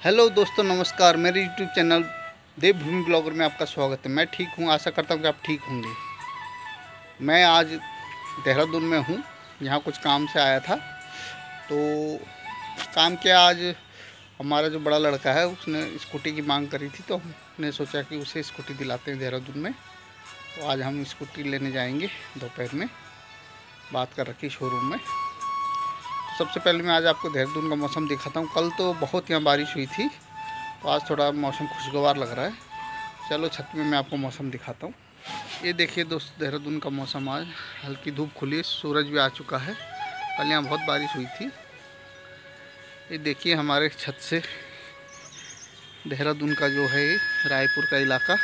Hello दोस्तों, नमस्कार। मेरे यूट्यूब चैनल देवभूमि ब्लॉगर में आपका स्वागत है। मैं ठीक हूँ, आशा करता हूँ कि आप ठीक होंगे। मैं आज देहरादून में हूँ, यहाँ कुछ काम से आया था। तो काम क्या, आज हमारा जो बड़ा लड़का है उसने स्कूटी की मांग करी थी, तो हमने सोचा कि उसे स्कूटी दिलाते हैं देहरादून में। तो आज हम स्कूटी लेने जाएंगे दोपहर में, बात कर रखी शोरूम में। सबसे पहले मैं आज आपको देहरादून का मौसम दिखाता हूँ। कल तो बहुत यहाँ बारिश हुई थी, तो आज थोड़ा मौसम खुशगवार लग रहा है। चलो छत में मैं आपको मौसम दिखाता हूँ। ये देखिए दोस्त, देहरादून का मौसम आज हल्की धूप खुली है, सूरज भी आ चुका है। कल यहाँ बहुत बारिश हुई थी। ये देखिए हमारे छत से देहरादून का जो है रायपुर का इलाका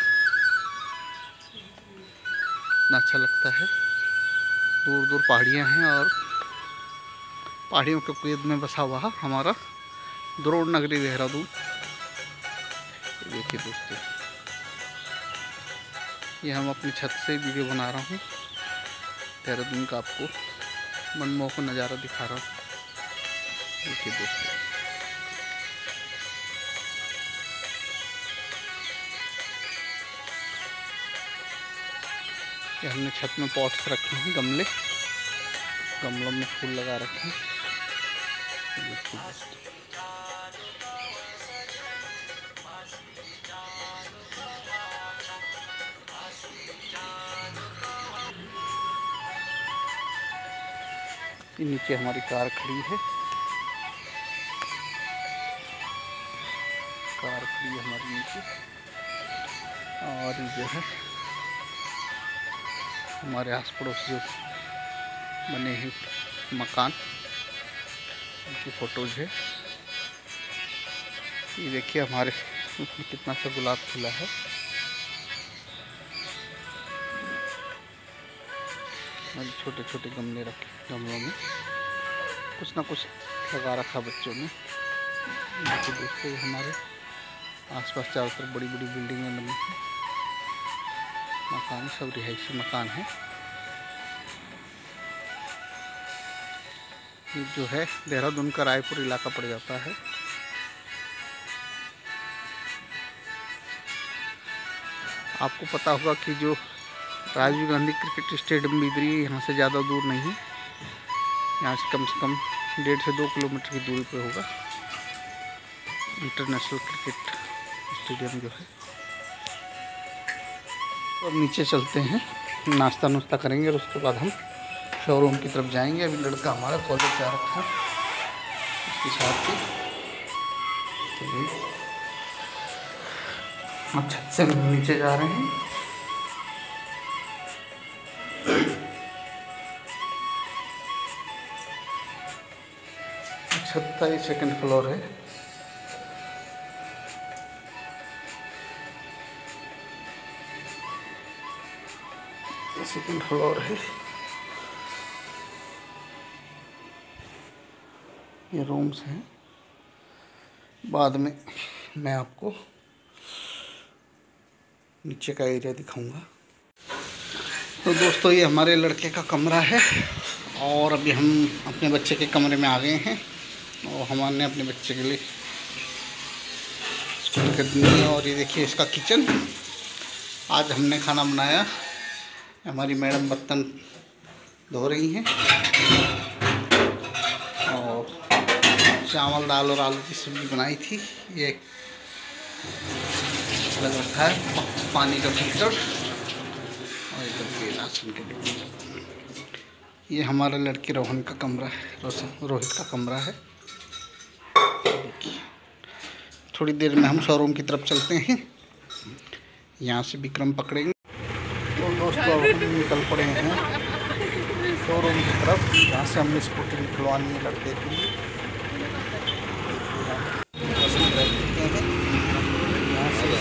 इतना अच्छा लगता है। दूर दूर पहाड़ियाँ हैं और पहाड़ियों के कुएद में बसा हुआ हमारा द्रोण नगरी देहरादून। देखिए दोस्तों, ये हम अपनी छत से वीडियो बना रहा हूँ। देहरादून का आपको मनमोहक नज़ारा दिखा रहा हूँ। देखिए दोस्तों, ये हमने छत में पॉट्स रखे हैं, गमलों में फूल लगा रखे हैं। देखिए दोस्तों, नीचे हमारी कार खड़ी है। हमारी नीचे, और जो है हमारे आस पड़ोस जो बने हैं मकान, उनकी फोटोज है। ये देखिए हमारे उसमें कितना सा गुलाब खिला है। छोटे छोटे गमले रखे, गमलों में कुछ ना कुछ लगा रखा बच्चों ने। देखिए दोस्तों, हमारे आसपास चारों तरफ बड़ी बड़ी बिल्डिंगें बनी हैं, मकान, सब रिहायशी मकान है। ये जो है देहरादून का रायपुर इलाका पड़ जाता है। आपको पता होगा कि जो राजीव गांधी क्रिकेट स्टेडियम बिदरी यहाँ से ज़्यादा दूर नहीं है। यहाँ से कम 1.5 से 2 किलोमीटर की दूरी पे होगा इंटरनेशनल क्रिकेट स्टेडियम जो है। अब नीचे चलते हैं, नाश्ता नुश्ता करेंगे और उसके बाद हम शोरूम की तरफ जाएंगे। अभी लड़का हमारा कॉलेज जा रखा है, उसके साथ ही हम छत से नीचे जा रहे हैं। छत का ये 2nd फ्लोर है। ये 2nd फ्लोर है। ये रूम्स हैं। बाद में मैं आपको नीचे का एरिया दिखाऊंगा। तो दोस्तों, ये हमारे लड़के का कमरा है और अभी हम अपने बच्चे के कमरे में आ गए हैं। और हमने अपने बच्चे के लिए स्कूटी खरीदनी है। और ये देखिए इसका किचन। आज हमने खाना बनाया। हमारी मैडम बर्तन धो रही हैं और चावल, दाल और आलू की सब्ज़ी बनाई थी। ये लग रखा है पानी का फिल्टर और इधर राशन के लिए। ये हमारा लड़की रोहन का कमरा है, रोहित का कमरा है। देखिए, थोड़ी देर में हम शोरूम की तरफ चलते हैं, यहाँ से विक्रम पकड़ेंगे। तो दोस्तों, हम निकल पड़े हैं शोरूम की तरफ, जहाँ से हमने स्कूटी निकलवानी है लड़के के लिए। यहाँ से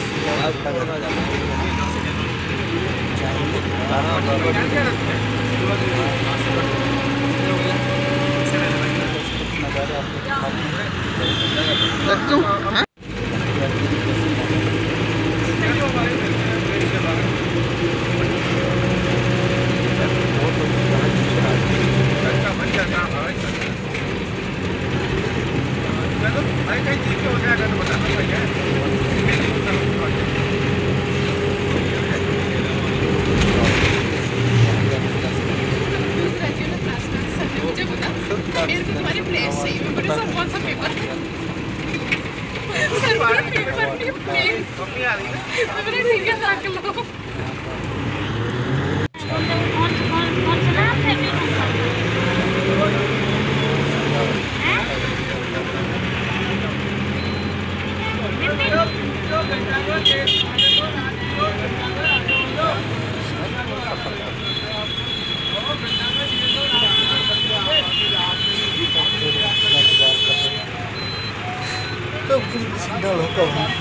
तो सिग्नल हो कब हम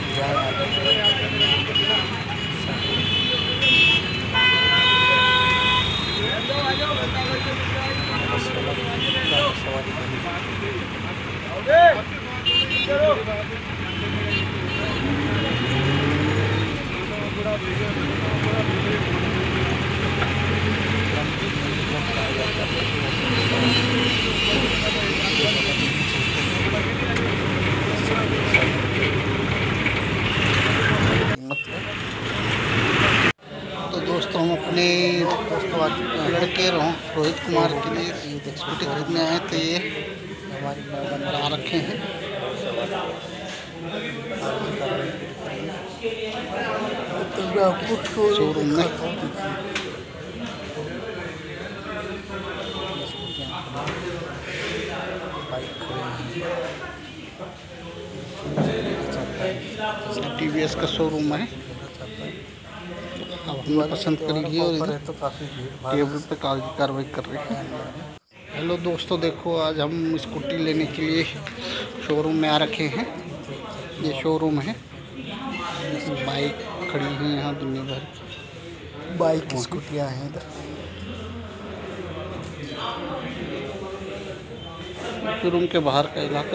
तो दोस्तों हम अपने लड़के रोहित कुमार के लिए स्कूटी खरीदने आए थे। ये हमारी ला रखे हैं। शोरूम में TVS का शोरूम है। अब हमने पसंद कर लिया और इधर टेबल पे कार्रवाई कर रहे हैं। हेलो दोस्तों, देखो आज हम स्कूटी लेने के लिए शोरूम में आ रखे हैं। ये शोरूम है। बाइक खड़ी है यहाँ दुनिया भर की बाइक स्कूटियाँ हैं इधर। शोरूम के बाहर का इलाका,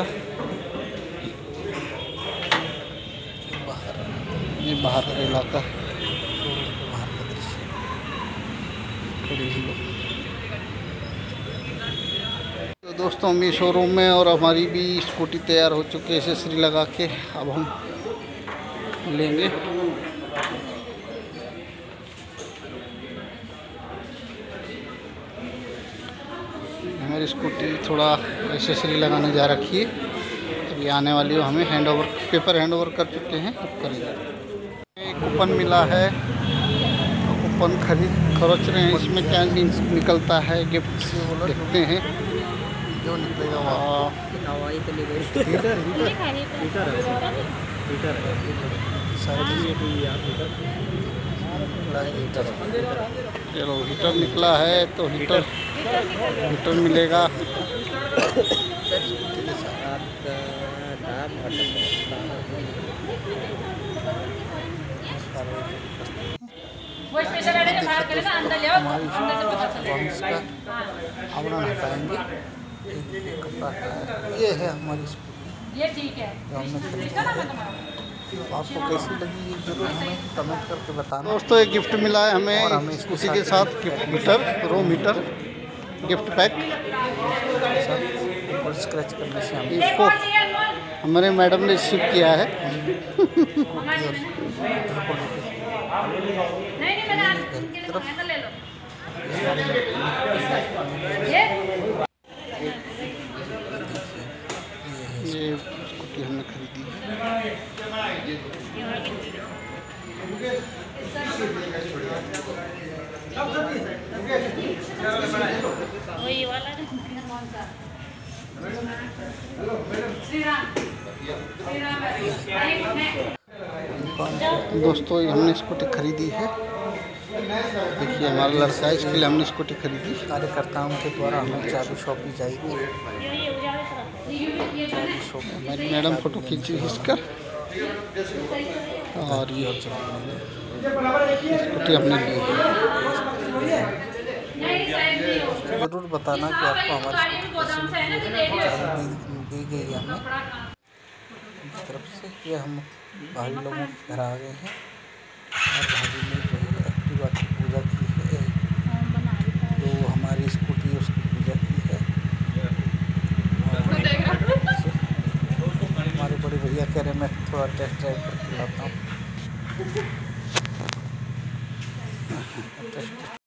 ये बाहर का इलाका खड़ी है लोग। तो दोस्तों हम ये शोरूम में और हमारी भी स्कूटी तैयार हो चुकी है एसेसरी लगा के। अब हम लेंगे। हमारी स्कूटी थोड़ा एसेसरी लगाने जा रखी है। अभी आने वाली हो, हमें हैंडओवर पेपर हैंडओवर कर चुके हैं, अब करेंगे। कूपन मिला है, कूपन खर्च रहे हैं। इसमें क्या निकलता है गिफ्ट देखते हैं। जो निकलेगा चलो हीटर निकला है तो हीटर मिलेगा। आवरण हटाएंगे। कपड़ा ये है हमारी स्कूटी, ये ठीक है। जो हमने खरीदी है। आपको कैसी लगी ये जरूर हमें कमेंट करके बताना। दोस्तों एक गिफ्ट मिला है हमें स्कूटी के साथ हीटर, रो मीटर गिफ्ट पैक। ऊपर स्क्रैच करने से हम इसको हमारे मैडम ने रिसीव किया है। ये स्कूटी हमने खरीदी है। वही वाला दोस्तों ये हमने स्कूटी खरीदी है। देखिए हमारा लड़का है, इसके लिए हमने स्कूटी खरीदी। कार्यकर्ताओं के द्वारा हमें चाबी सौंपी जाएगी। चाबी सौंप हमारी मैडम फोटो खींची इसका। और ये स्कूटी हमने ली है। ज़रूर बताना कि आपको हमारी चाबी दी गई है हमें तरफ से। ये हम भाई लोगों के घर आ गए हैं और भाभी ने जो है एक्टिवा की पूजा की है, जो हमारी स्कूटी है उसकी पूजा की है। हमारे बड़े भैया कह रहे मैं थोड़ा टेस्ट ड्राइव करके लाता हूँ।